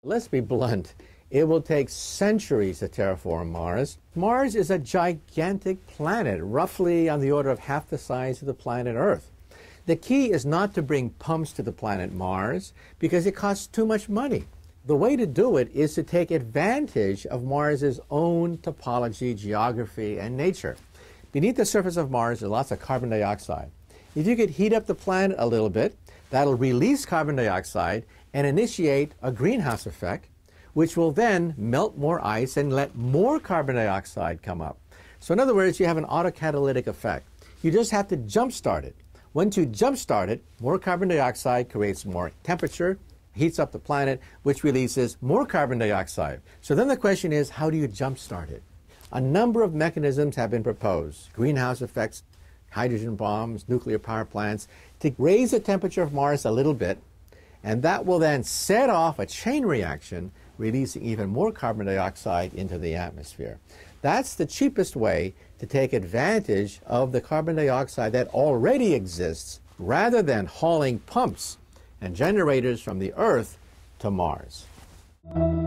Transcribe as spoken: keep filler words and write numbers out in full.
Let's be blunt. It will take centuries to terraform Mars. Mars is a gigantic planet, roughly on the order of half the size of the planet Earth. The key is not to bring pumps to the planet Mars because it costs too much money. The way to do it is to take advantage of Mars's own topology, geography, and nature. Beneath the surface of Mars is lots of carbon dioxide. If you could heat up the planet a little bit, that'll release carbon dioxide and initiate a greenhouse effect, which will then melt more ice and let more carbon dioxide come up. So in other words, you have an autocatalytic effect. You just have to jumpstart it. Once you jumpstart it, more carbon dioxide creates more temperature, heats up the planet, which releases more carbon dioxide. So then the question is, how do you jumpstart it? A number of mechanisms have been proposed. Greenhouse effects, hydrogen bombs, nuclear power plants, to raise the temperature of Mars a little bit, and that will then set off a chain reaction, releasing even more carbon dioxide into the atmosphere. That's the cheapest way to take advantage of the carbon dioxide that already exists, rather than hauling pumps and generators from the Earth to Mars.